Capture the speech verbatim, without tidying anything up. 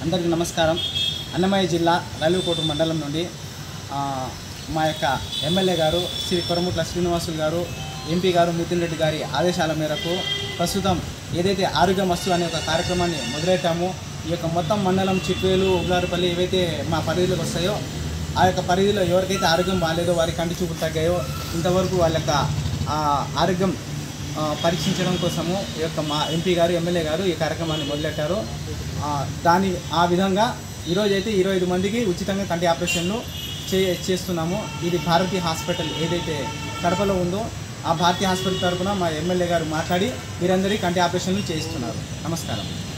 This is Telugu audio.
అందరికీ నమస్కారం. అన్నమయ్య జిల్లా రైల్వేకోట మండలం నుండి మా యొక్క ఎమ్మెల్యే గారు శ్రీ కొరముట్ల శ్రీనివాసులు గారు, ఎంపీ గారు మిథున్ రెడ్డి గారి ఆదేశాల మేరకు ప్రస్తుతం ఏదైతే ఆరోగ్య మస్తు అనే ఒక కార్యక్రమాన్ని మొదలెట్టామో, ఈ యొక్క మొత్తం మండలం చిట్వేలు, ఉబ్లారుపల్లి ఏవైతే మా పరిధిలోకి వస్తాయో ఆ యొక్క పరిధిలో ఎవరికైతే ఆరోగ్యం బాగాలేదో, వారి కంటి చూపులు తగ్గాయో, ఇంతవరకు వాళ్ళ యొక్క ఆరోగ్యం పరీక్షించడం కోసము ఈ యొక్క మా ఎంపీ గారు, ఎమ్మెల్యే గారు ఈ కార్యక్రమాన్ని మొదలెట్టారు. దాని ఆ విధంగా ఈరోజు అయితే ఇరవై ఐదు మందికి ఉచితంగా కంటి ఆపరేషన్లు చే చేస్తున్నాము. ఇది భారతీయ హాస్పిటల్ ఏదైతే కడపలో ఉందో ఆ భారతీయ హాస్పిటల్ తరఫున మా ఎమ్మెల్యే గారు మాట్లాడి వీరందరికీ కంటి ఆపరేషన్లు చేయిస్తున్నారు. నమస్కారం.